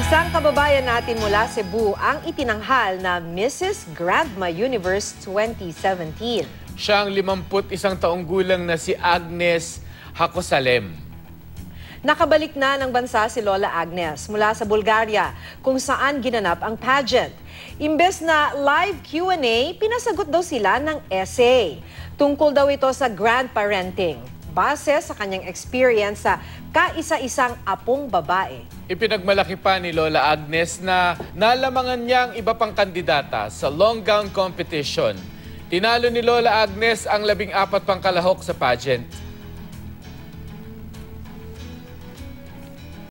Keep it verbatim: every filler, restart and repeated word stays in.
Isang kababayan natin mula Cebu ang itinanghal na Missus Grandma Universe twenty seventeen. Siya ang limamput isang taong gulang na si Agnes Hacosalem. Nakabalik na ng bansa si Lola Agnes mula sa Bulgaria kung saan ginanap ang pageant. Imbes na live Q and A, pinasagot daw sila ng essay. Tungkol daw ito sa grandparenting, base sa kanyang experience sa kaisa-isang apong babae. Ipinagmalaki pa ni Lola Agnes na nalamangan niya ang iba pang kandidata sa long gown competition. Tinalo ni Lola Agnes ang labing apat pang kalahok sa pageant.